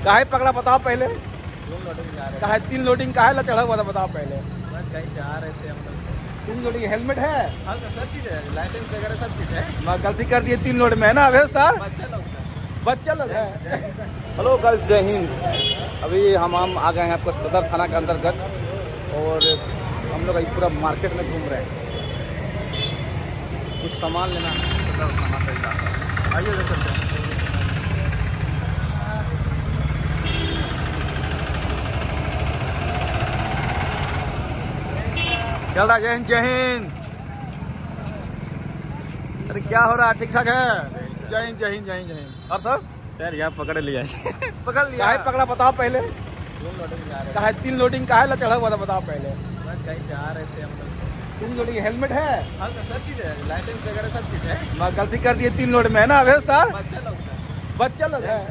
काहे पकड़ा बताओ पहले। काहे 3 लोडिंग काहे ला चढ़ा हुआ था बताओ पहले। कहीं जा रहे थे हम लोग। 3 लोडिंग हेलमेट है? हाँ सब चीज है, लाइसेंस वगैरह सब चीज है। मैं गलती कर दिए 3 लोड में है ना अभेस्ता। बच्चा लोग है। हेलो गर्ल्स, जय हिंद। अभी हम आ गए हैं आपको सदर थाना के अंतर्गत और हम लोग अभी पूरा मार्केट में घूम रहे हैं। कुछ सामान लेना है सदर थाना से। आइए उधर चलते हैं। चल रहा। जय हिंद जय हिंद। अरे क्या हो रहा है? ठीक ठाक है? जय हिंद जय हिंद जय हिंद जय हिंद। और सब सर यहाँ पकड़ लिया। पकड़ लिया? काहे पकड़ा बताओ पहले। काहे 3 लोडिंग काहे ला चढ़ा हुआ था बताओ पहले। कहीं जा रहे थे हम लोग। 3 लोडिंग हेलमेट है? हाँ सब चीज है, लाइसेंस वगैरह सब चीज है। मैं गलती कर दिए 3 लोड में है ना अभेस्ता। बच्चा लोग है।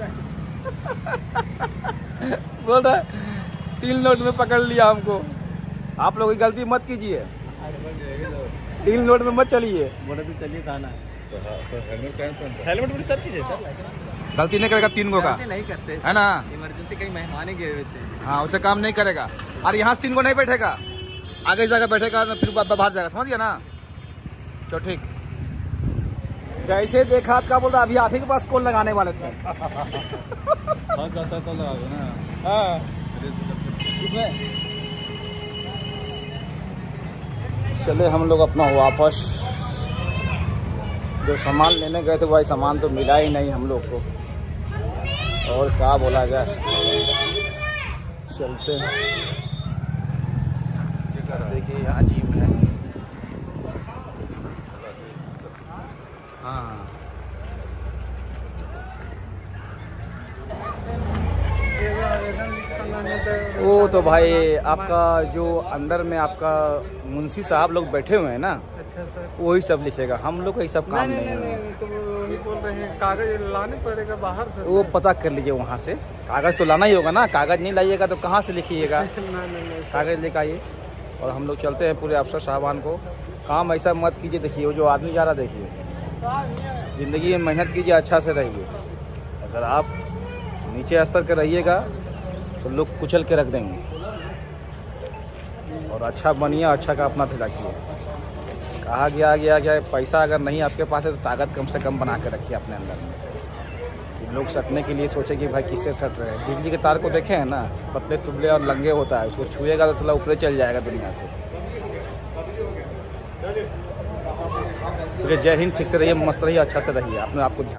बोल रहा है 3 लोड में पकड़ लिया हमको। आप लोग की गलती मत कीजिए। 3 लोड में मत चलिए। बोले तो चलिए थाना। हेलमेट में सब चीज है सर। गलती नहीं करेगा 3 गो का नहीं करते है ना। इमरजेंसी कहीं मेहमान गए हुए थे। हाँ उसे काम नहीं करेगा। और यहाँ से 3 गो नहीं बैठेगा, आगे जगह बैठेगा तो फिर बाहर जाएगा। समझ गया ना? तो ठीक। जैसे देखा क्या बोलता अभी आप ही के पास कॉल लगाने वाले थे। तो लगा ना। हाँ चले हम लोग अपना वापस। जो सामान लेने गए थे वही सामान तो मिला ही नहीं हम लोग को। और क्या बोला जाए, चलते हैं। देखिए अजीब है। हाँ वो तो भाई आपका जो अंदर में आपका मुंशी साहब लोग बैठे हुए हैं ना। अच्छा सर। वही सब लिखेगा, हम लोग का ये सब काम नहीं है। तो वही बोल रहे हैं कागज लाने पड़ेगा बाहर से। वो पता कर लीजिए वहाँ से। कागज तो लाना ही होगा ना, कागज नहीं लाइएगा तो कहाँ से लिखिएगा। कागज लेकर आइए और हम लोग चलते हैं पूरे अफसर साहबान को। काम ऐसा मत कीजिए। देखिए वो जो आदमी जा रहा देखिए। ज़िंदगी में मेहनत कीजिए, अच्छा से रहिए। अगर आप नीचे स्तर के रहिएगा तो लोग कुचल के रख देंगे। और अच्छा बनिए, अच्छा का अपना ध्यान रखिए। कहा गया पैसा अगर नहीं आपके पास है तो ताकत कम से कम बना के रखिए अपने अंदर में। लोग सटने के लिए सोचे कि भाई किससे सट रहे हैं। बिजली के तार को देखे हैं ना, पतले तुबले और लंगे होता है, उसको छुएगा तो थोड़ा ऊपर चल जाएगा दुनिया से। जय हिंद। ठीक से रहिए, मस्त रहिए, अच्छा से रहिए, अपने आप को